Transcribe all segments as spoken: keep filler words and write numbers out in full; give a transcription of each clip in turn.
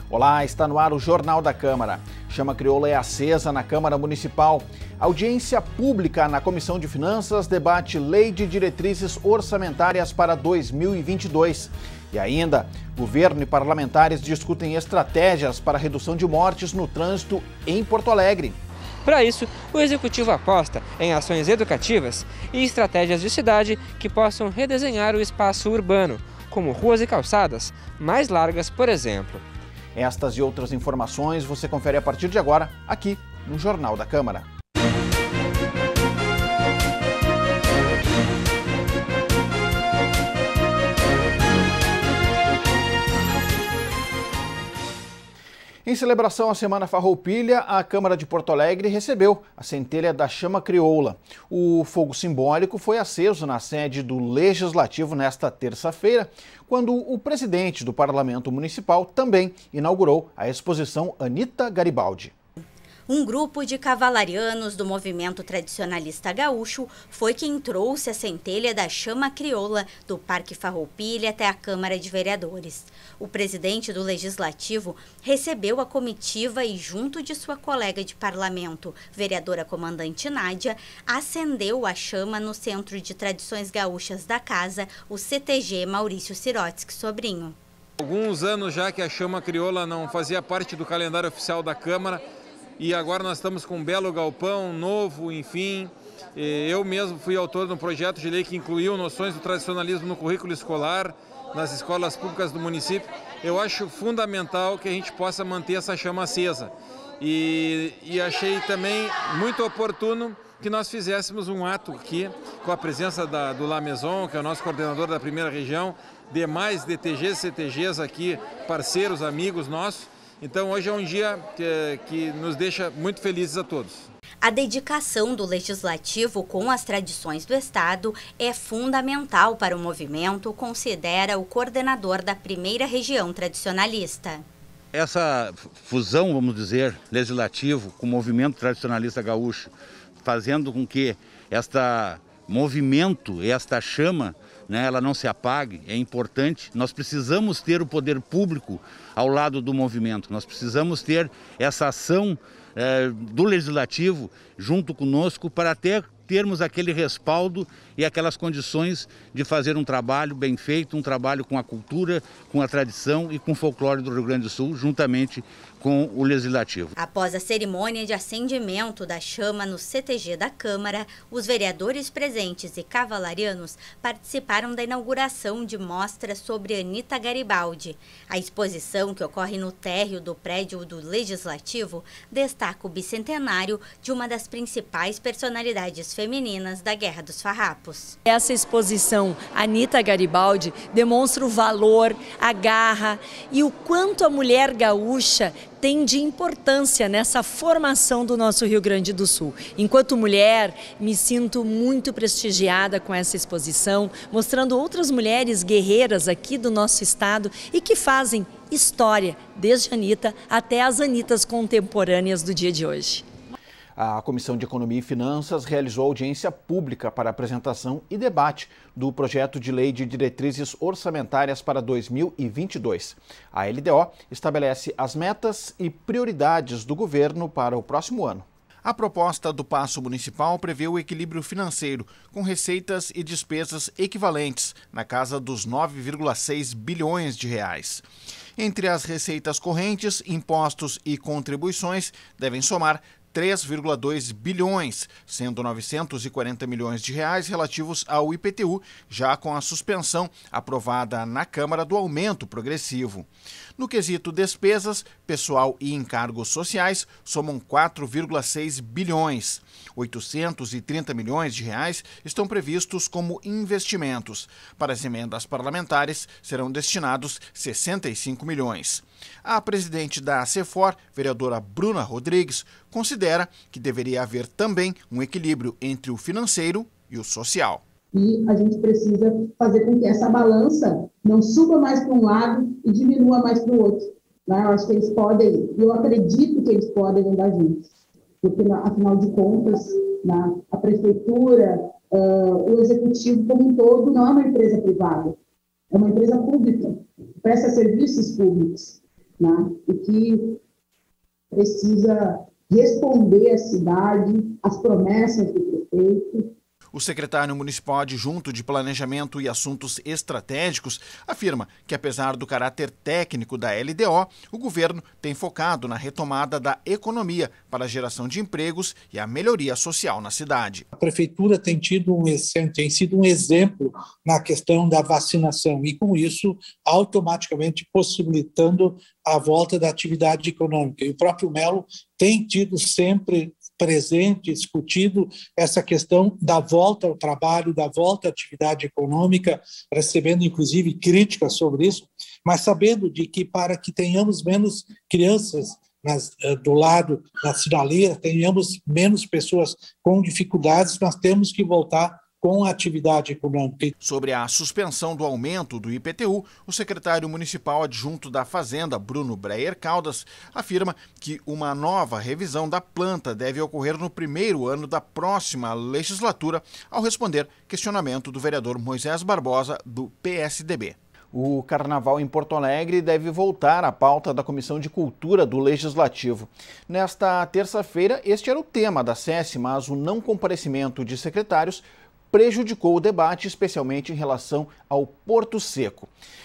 Olá, está no ar o Jornal da Câmara. Chama crioula é acesa na Câmara Municipal. Audiência pública na Comissão de Finanças debate Lei de Diretrizes Orçamentárias para dois mil e vinte e dois. E ainda, governo e parlamentares discutem estratégias para a redução de mortes no trânsito em Porto Alegre. Para isso, o Executivo aposta em ações educativas e estratégias de cidade que possam redesenhar o espaço urbano, como ruas e calçadas mais largas, por exemplo. Estas e outras informações você confere a partir de agora, aqui no Jornal da Câmara. Em celebração à Semana Farroupilha, a Câmara de Porto Alegre recebeu a centelha da chama crioula. O fogo simbólico foi aceso na sede do Legislativo nesta terça-feira, quando o presidente do Parlamento Municipal também inaugurou a exposição Anita Garibaldi. Um grupo de cavalarianos do movimento tradicionalista gaúcho foi quem trouxe a centelha da chama crioula do Parque Farroupilha até a Câmara de Vereadores. O presidente do Legislativo recebeu a comitiva e, junto de sua colega de parlamento, vereadora comandante Nádia, acendeu a chama no Centro de Tradições Gaúchas da Casa, o C T G Maurício Sirotsky Sobrinho. Alguns anos já que a chama crioula não fazia parte do calendário oficial da Câmara, e agora nós estamos com um belo galpão novo, enfim. Eu mesmo fui autor de um projeto de lei que incluiu noções do tradicionalismo no currículo escolar, nas escolas públicas do município. Eu acho fundamental que a gente possa manter essa chama acesa. E, e achei também muito oportuno que nós fizéssemos um ato aqui, com a presença da, do La Maison, que é o nosso coordenador da primeira região, demais D T Gs, C T Gs aqui, parceiros, amigos nossos. Então hoje é um dia que, que nos deixa muito felizes a todos. A dedicação do Legislativo com as tradições do Estado é fundamental para o movimento, considera o coordenador da primeira região tradicionalista. Essa fusão, vamos dizer, legislativo com o movimento tradicionalista gaúcho, fazendo com que este movimento, esta chama, né, ela não se apague, é importante. Nós precisamos ter o poder público ao lado do movimento, nós precisamos ter essa ação é, do Legislativo junto conosco para até termos aquele respaldo e aquelas condições de fazer um trabalho bem feito, um trabalho com a cultura, com a tradição e com o folclore do Rio Grande do Sul, juntamente com o Legislativo. Após a cerimônia de acendimento da chama no C T G da Câmara, os vereadores presentes e cavalarianos participaram da inauguração de mostras sobre Anita Garibaldi. A exposição, que ocorre no térreo do prédio do Legislativo, destaca o bicentenário de uma das principais personalidades femininas da Guerra dos Farrapos. Essa exposição Anita Garibaldi demonstra o valor, a garra e o quanto a mulher gaúcha tem de importância nessa formação do nosso Rio Grande do Sul. Enquanto mulher, me sinto muito prestigiada com essa exposição, mostrando outras mulheres guerreiras aqui do nosso estado e que fazem história, desde a Anita até as Anitas contemporâneas do dia de hoje. A Comissão de Economia e Finanças realizou audiência pública para apresentação e debate do projeto de lei de diretrizes orçamentárias para dois mil e vinte e dois. A L D O estabelece as metas e prioridades do governo para o próximo ano. A proposta do Paço Municipal prevê o equilíbrio financeiro, com receitas e despesas equivalentes, na casa dos nove vírgula seis bilhões de reais. Entre as receitas correntes, impostos e contribuições devem somar três vírgula dois bilhões, sendo novecentos e quarenta milhões de reais relativos ao I P T U, já com a suspensão aprovada na Câmara do aumento progressivo. No quesito despesas, pessoal e encargos sociais somam quatro vírgula seis bilhões. oitocentos e trinta milhões de reais estão previstos como investimentos. Para as emendas parlamentares serão destinados sessenta e cinco milhões. A presidente da CEFOR, vereadora Bruna Rodrigues, considera que deveria haver também um equilíbrio entre o financeiro e o social. E a gente precisa fazer com que essa balança não suba mais para um lado e diminua mais para o outro. Né? Eu acho que eles podem, eu acredito que eles podem andar juntos. Porque, afinal de contas, na, a prefeitura, uh, o executivo como um todo não é uma empresa privada, é uma empresa pública, presta serviços públicos. né? E que precisa responder à cidade, às promessas do prefeito. O secretário municipal adjunto de Planejamento e Assuntos Estratégicos afirma que, apesar do caráter técnico da L D O, o governo tem focado na retomada da economia para a geração de empregos e a melhoria social na cidade. A prefeitura tem, tido um, tem sido um exemplo na questão da vacinação e, com isso, automaticamente possibilitando a volta da atividade econômica. E o próprio Melo tem tido sempre presente, discutido essa questão da volta ao trabalho, da volta à atividade econômica, recebendo inclusive críticas sobre isso, mas sabendo de que para que tenhamos menos crianças nas, do lado da sinaleira, tenhamos menos pessoas com dificuldades, nós temos que voltar com a atividade econômica. Sobre a suspensão do aumento do I P T U, o secretário municipal adjunto da Fazenda, Bruno Breyer Caldas, afirma que uma nova revisão da planta deve ocorrer no primeiro ano da próxima legislatura, ao responder questionamento do vereador Moisés Barbosa, do P S D B. O Carnaval em Porto Alegre deve voltar à pauta da Comissão de Cultura do Legislativo. Nesta terça-feira, este era o tema da S E S, mas o não comparecimento de secretários prejudicou o debate, especialmente em relação ao Porto Seco.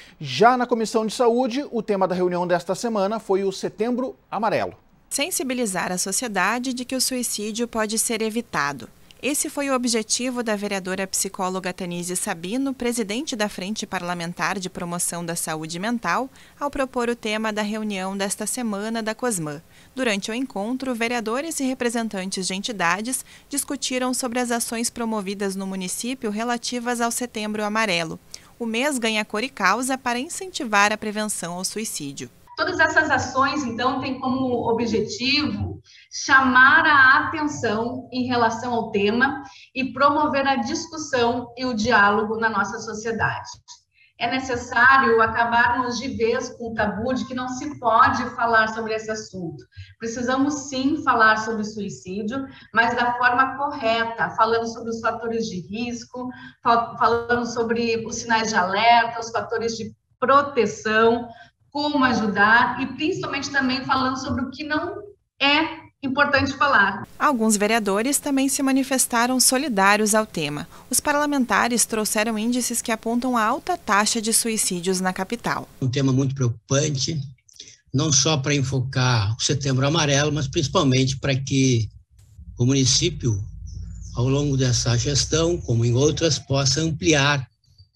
Já na Comissão de Saúde, o tema da reunião desta semana foi o Setembro Amarelo. Sensibilizar a sociedade de que o suicídio pode ser evitado. Esse foi o objetivo da vereadora psicóloga Tanise Sabino, presidente da Frente Parlamentar de Promoção da Saúde Mental, ao propor o tema da reunião desta semana da COSMAN. Durante o encontro, vereadores e representantes de entidades discutiram sobre as ações promovidas no município relativas ao Setembro Amarelo. O mês ganha cor e causa para incentivar a prevenção ao suicídio. Todas essas ações, então, têm como objetivo chamar a atenção em relação ao tema e promover a discussão e o diálogo na nossa sociedade. É necessário acabarmos de vez com o tabu de que não se pode falar sobre esse assunto. Precisamos, sim, falar sobre suicídio, mas da forma correta, falando sobre os fatores de risco, falando sobre os sinais de alerta, os fatores de proteção, como ajudar e principalmente também falando sobre o que não é importante falar. Alguns vereadores também se manifestaram solidários ao tema. Os parlamentares trouxeram índices que apontam a alta taxa de suicídios na capital. Um tema muito preocupante, não só para enfocar o Setembro Amarelo, mas principalmente para que o município, ao longo dessa gestão, como em outras, possa ampliar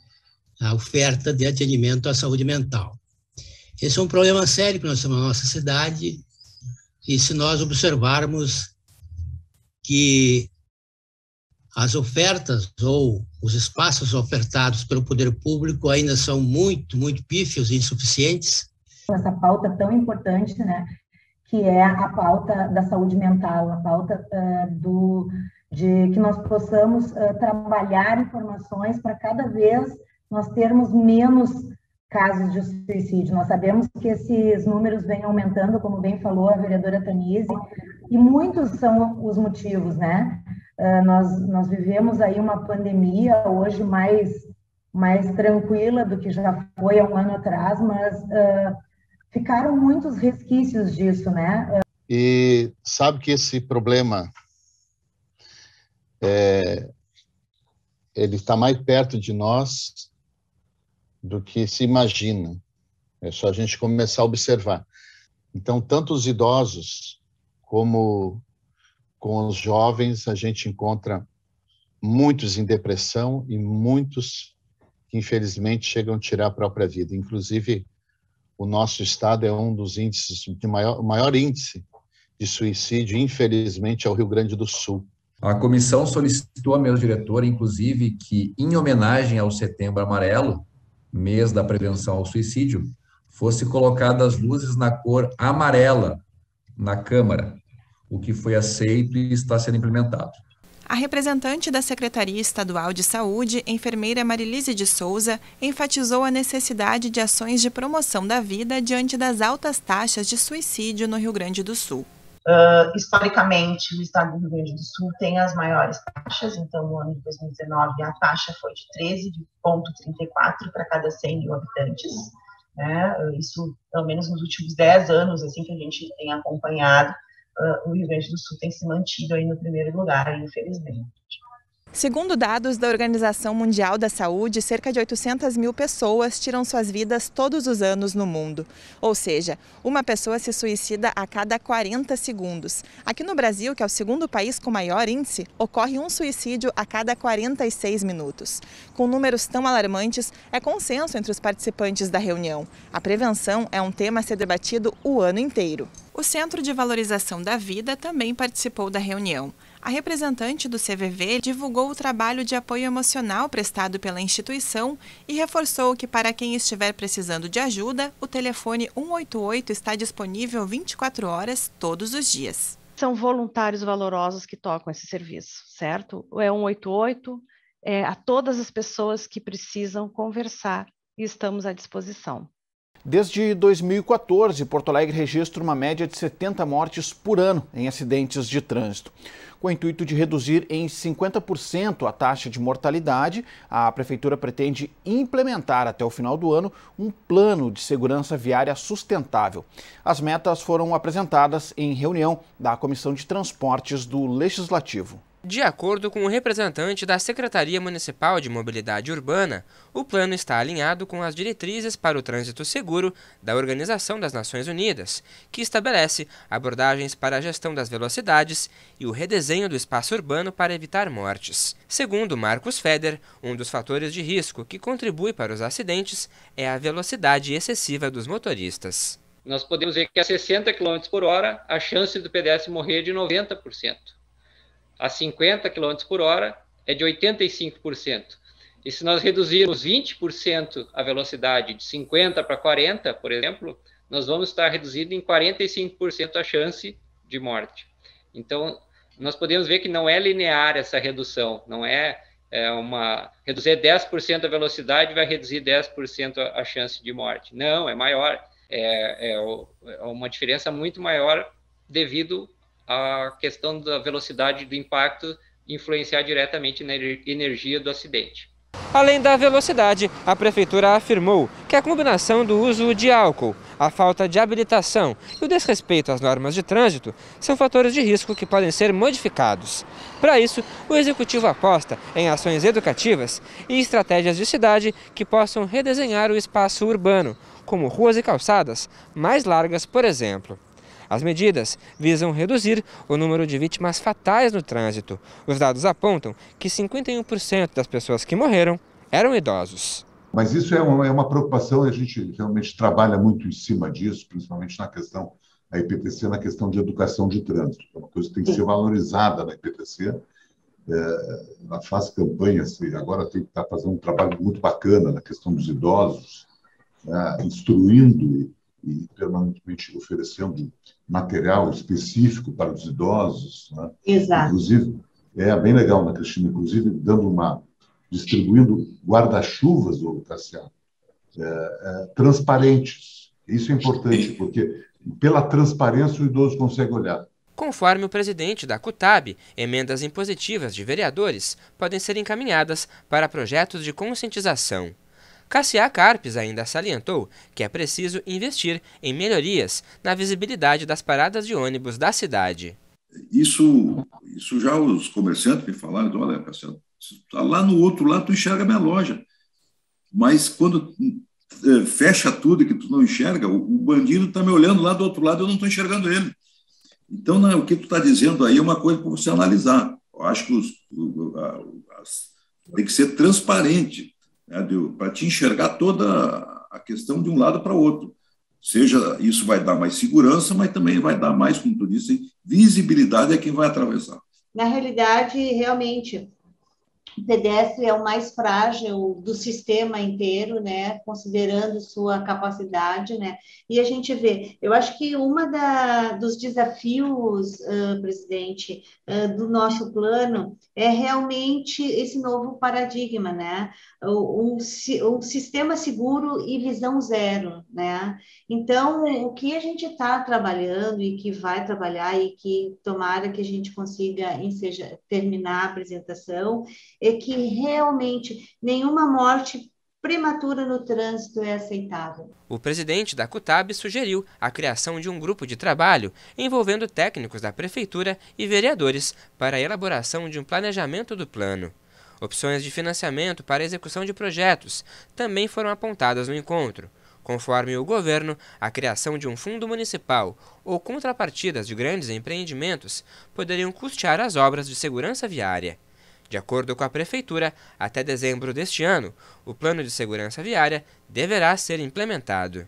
a oferta de atendimento à saúde mental. Esse é um problema sério que nós temos na nossa cidade, e se nós observarmos que as ofertas ou os espaços ofertados pelo poder público ainda são muito, muito pífios e insuficientes. Essa pauta tão importante, né, que é a pauta da saúde mental, a pauta uh, do, de que nós possamos uh, trabalhar informações para cada vez nós termos menos casos de suicídio. Nós sabemos que esses números vêm aumentando, como bem falou a vereadora Tanise, e muitos são os motivos, né? Uh, nós, nós vivemos aí uma pandemia hoje mais, mais tranquila do que já foi há um ano atrás, mas uh, ficaram muitos resquícios disso, né? Uh... E sabe que esse problema é, ele está mais perto de nós do que se imagina. É só a gente começar a observar. Então, tanto os idosos como com os jovens, a gente encontra muitos em depressão e muitos que, infelizmente, chegam a tirar a própria vida. Inclusive, o nosso estado é um dos índices de maior, maior índice de suicídio, infelizmente, é o Rio Grande do Sul. A comissão solicitou à mesa diretora, inclusive, que, em homenagem ao Setembro Amarelo, mês da prevenção ao suicídio, fosse colocadas luzes na cor amarela na Câmara, o que foi aceito e está sendo implementado. A representante da Secretaria Estadual de Saúde, enfermeira Marilise de Souza, enfatizou a necessidade de ações de promoção da vida diante das altas taxas de suicídio no Rio Grande do Sul. Uh, historicamente, o estado do Rio Grande do Sul tem as maiores taxas, então no ano de dois mil e dezenove a taxa foi de treze vírgula trinta e quatro para cada cem mil habitantes, né? Isso, pelo menos nos últimos dez anos, assim, que a gente tem acompanhado, uh, o Rio Grande do Sul tem se mantido aí no primeiro lugar, infelizmente. Segundo dados da Organização Mundial da Saúde, cerca de oitocentas mil pessoas tiram suas vidas todos os anos no mundo. Ou seja, uma pessoa se suicida a cada quarenta segundos. Aqui no Brasil, que é o segundo país com maior índice, ocorre um suicídio a cada quarenta e seis minutos. Com números tão alarmantes, é consenso entre os participantes da reunião. A prevenção é um tema a ser debatido o ano inteiro. O Centro de Valorização da Vida também participou da reunião. A representante do C V V divulgou o trabalho de apoio emocional prestado pela instituição e reforçou que, para quem estiver precisando de ajuda, o telefone um oito oito está disponível vinte e quatro horas todos os dias. São voluntários valorosos que tocam esse serviço, certo? É um oito oito, é a todas as pessoas que precisam conversar e estamos à disposição. Desde dois mil e quatorze, Porto Alegre registra uma média de setenta mortes por ano em acidentes de trânsito. Com o intuito de reduzir em cinquenta por cento a taxa de mortalidade, a Prefeitura pretende implementar até o final do ano um plano de segurança viária sustentável. As metas foram apresentadas em reunião da Comissão de Transportes do Legislativo. De acordo com o representante da Secretaria Municipal de Mobilidade Urbana, o plano está alinhado com as diretrizes para o trânsito seguro da Organização das Nações Unidas, que estabelece abordagens para a gestão das velocidades e o redesenho do espaço urbano para evitar mortes. Segundo Marcos Feder, um dos fatores de risco que contribui para os acidentes é a velocidade excessiva dos motoristas. Nós podemos ver que a sessenta quilômetros por hora a chance do pedestre morrer é de noventa por cento. A cinquenta quilômetros por hora é de oitenta e cinco por cento. E se nós reduzirmos vinte por cento a velocidade de cinquenta para quarenta, por exemplo, nós vamos estar reduzindo em quarenta e cinco por cento a chance de morte. Então, nós podemos ver que não é linear essa redução, não é, é uma... reduzir dez por cento a velocidade vai reduzir dez por cento a chance de morte. Não, é maior. É, é uma diferença muito maior devido a questão da velocidade do impacto influenciar diretamente na energia do acidente. Além da velocidade, a Prefeitura afirmou que a combinação do uso de álcool, a falta de habilitação e o desrespeito às normas de trânsito são fatores de risco que podem ser modificados. Para isso, o Executivo aposta em ações educativas e estratégias de cidade que possam redesenhar o espaço urbano, como ruas e calçadas mais largas, por exemplo. As medidas visam reduzir o número de vítimas fatais no trânsito. Os dados apontam que cinquenta e um por cento das pessoas que morreram eram idosos. Mas isso é uma, é uma preocupação e a gente realmente trabalha muito em cima disso, principalmente na questão da I P T C, na questão de educação de trânsito. É uma coisa que tem que ser valorizada na I P T C. É, ela faz campanhas, agora tem que estar fazendo um trabalho muito bacana na questão dos idosos, né, instruindo e permanentemente oferecendo material específico para os idosos, né? Exato. Inclusive, é bem legal, né, Cristina? Inclusive, dando uma, distribuindo guarda-chuvas, do Cassiano, é, é, transparentes. Isso é importante, porque pela transparência o idoso consegue olhar. Conforme o presidente da CUTAB, emendas impositivas de vereadores podem ser encaminhadas para projetos de conscientização. Cassiá Carpes ainda salientou que é preciso investir em melhorias na visibilidade das paradas de ônibus da cidade. Isso, isso já os comerciantes me falaram, olha, Cassiá, lá no outro lado tu enxerga a minha loja, mas quando é, fecha tudo e que tu não enxerga, o, o bandido está me olhando lá do outro lado e eu não estou enxergando ele. Então, né, o que tu está dizendo aí é uma coisa para você analisar. Eu acho que os, as, tem que ser transparente, né, para te enxergar toda a questão de um lado para o outro. Seja, isso vai dar mais segurança, mas também vai dar mais, como tu disse, visibilidade a quem vai atravessar. Na realidade, realmente, o pedestre é o mais frágil do sistema inteiro, né, considerando sua capacidade, né, e a gente vê, eu acho que uma da, dos desafios, uh, presidente, uh, do nosso plano é realmente esse novo paradigma, né, um, um sistema seguro e visão zero, né, então o que a gente está trabalhando e que vai trabalhar e que tomara que a gente consiga enseja, terminar a apresentação, é que realmente nenhuma morte prematura no trânsito é aceitável. O presidente da CUTAB sugeriu a criação de um grupo de trabalho envolvendo técnicos da prefeitura e vereadores para a elaboração de um planejamento do plano. Opções de financiamento para a execução de projetos também foram apontadas no encontro. Conforme o governo, a criação de um fundo municipal ou contrapartidas de grandes empreendimentos poderiam custear as obras de segurança viária. De acordo com a Prefeitura, até dezembro deste ano, o plano de segurança viária deverá ser implementado.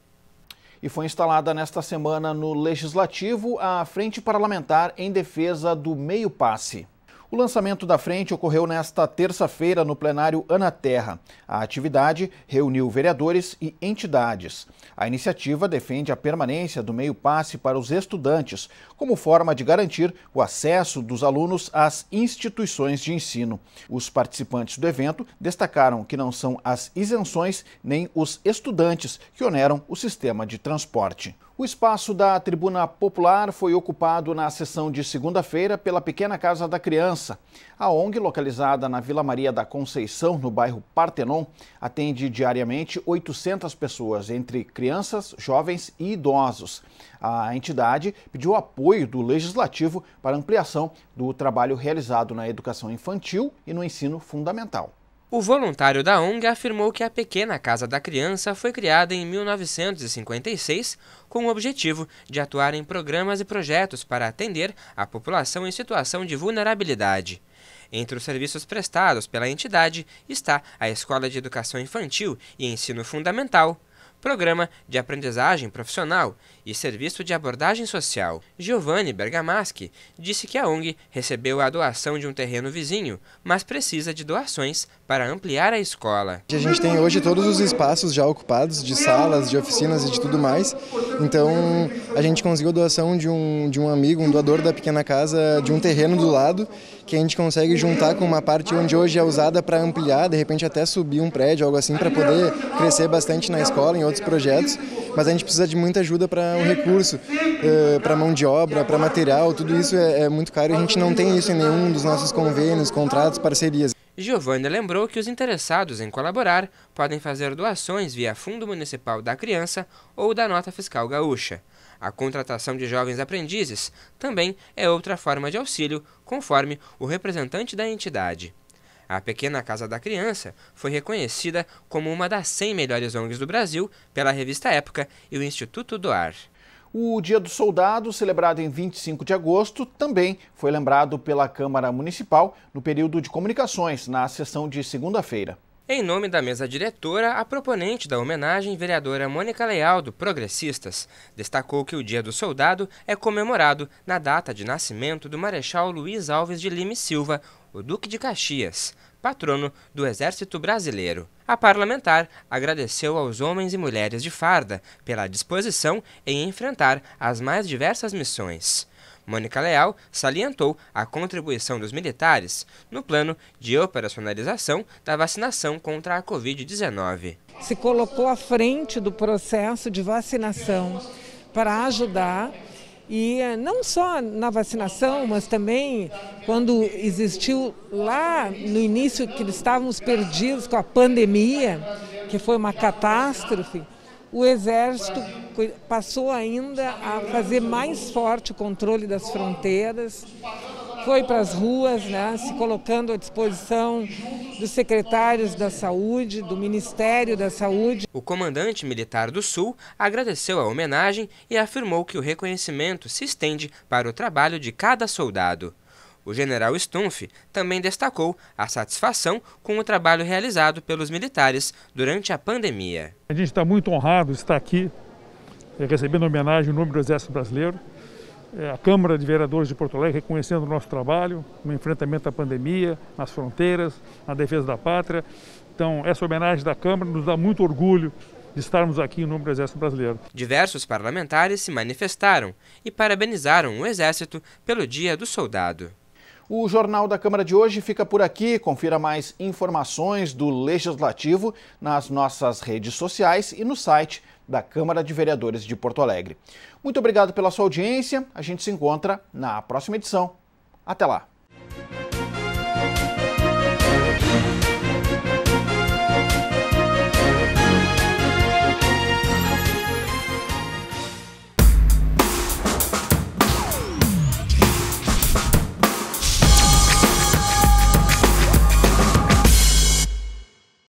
E foi instalada nesta semana no Legislativo a Frente Parlamentar em Defesa do Meio Passe. O lançamento da frente ocorreu nesta terça-feira no plenário Ana Terra. A atividade reuniu vereadores e entidades. A iniciativa defende a permanência do meio passe para os estudantes, como forma de garantir o acesso dos alunos às instituições de ensino. Os participantes do evento destacaram que não são as isenções nem os estudantes que oneram o sistema de transporte. O espaço da Tribuna Popular foi ocupado na sessão de segunda-feira pela Pequena Casa da Criança. A ONG, localizada na Vila Maria da Conceição, no bairro Partenon, atende diariamente oitocentas pessoas, entre crianças, jovens e idosos. A entidade pediu apoio do Legislativo para ampliação do trabalho realizado na educação infantil e no ensino fundamental. O voluntário da ONG afirmou que a Pequena Casa da Criança foi criada em mil novecentos e cinquenta e seis com o objetivo de atuar em programas e projetos para atender a população em situação de vulnerabilidade. Entre os serviços prestados pela entidade está a Escola de Educação Infantil e Ensino Fundamental, Programa de Aprendizagem Profissional e Serviço de Abordagem Social. Giovanni Bergamaschi disse que a ONG recebeu a doação de um terreno vizinho, mas precisa de doações para ampliar a escola. A gente tem hoje todos os espaços já ocupados, de salas, de oficinas e de tudo mais. Então a gente conseguiu a doação de um, de um amigo, um doador da Pequena Casa, de um terreno do lado, que a gente consegue juntar com uma parte onde hoje é usada para ampliar, de repente até subir um prédio, algo assim, para poder crescer bastante na escola, em outros projetos. Mas a gente precisa de muita ajuda para o recurso, para mão de obra, para material, tudo isso é, é muito caro e a gente não tem isso em nenhum dos nossos convênios, contratos, parcerias. Giovanni lembrou que os interessados em colaborar podem fazer doações via Fundo Municipal da Criança ou da Nota Fiscal Gaúcha. A contratação de jovens aprendizes também é outra forma de auxílio, conforme o representante da entidade. A Pequena Casa da Criança foi reconhecida como uma das cem melhores ONGs do Brasil pela revista Época e o Instituto Doar. O Dia do Soldado, celebrado em vinte e cinco de agosto, também foi lembrado pela Câmara Municipal no período de comunicações, na sessão de segunda-feira. Em nome da mesa diretora, a proponente da homenagem, vereadora Mônica Leal, do Progressistas, destacou que o Dia do Soldado é comemorado na data de nascimento do Marechal Luiz Alves de Lima e Silva, o Duque de Caxias, patrono do Exército Brasileiro. A parlamentar agradeceu aos homens e mulheres de farda pela disposição em enfrentar as mais diversas missões. Mônica Leal salientou a contribuição dos militares no plano de operacionalização da vacinação contra a covid dezenove. Se colocou à frente do processo de vacinação para ajudar, e não só na vacinação, mas também quando existiu lá no início que estávamos perdidos com a pandemia, que foi uma catástrofe, o Exército passou ainda a fazer mais forte o controle das fronteiras, foi para as ruas, né, se colocando à disposição dos secretários da Saúde, do Ministério da Saúde. O comandante militar do Sul agradeceu a homenagem e afirmou que o reconhecimento se estende para o trabalho de cada soldado. O general Stumpf também destacou a satisfação com o trabalho realizado pelos militares durante a pandemia. A gente está muito honrado de estar aqui, recebendo homenagem em nome do Exército Brasileiro. A Câmara de Vereadores de Porto Alegre reconhecendo o nosso trabalho no enfrentamento à pandemia, nas fronteiras, na defesa da pátria. Então, essa homenagem da Câmara nos dá muito orgulho de estarmos aqui em nome do Exército Brasileiro. Diversos parlamentares se manifestaram e parabenizaram o Exército pelo Dia do Soldado. O Jornal da Câmara de hoje fica por aqui. Confira mais informações do Legislativo nas nossas redes sociais e no site da Câmara de Vereadores de Porto Alegre. Muito obrigado pela sua audiência. A gente se encontra na próxima edição. Até lá!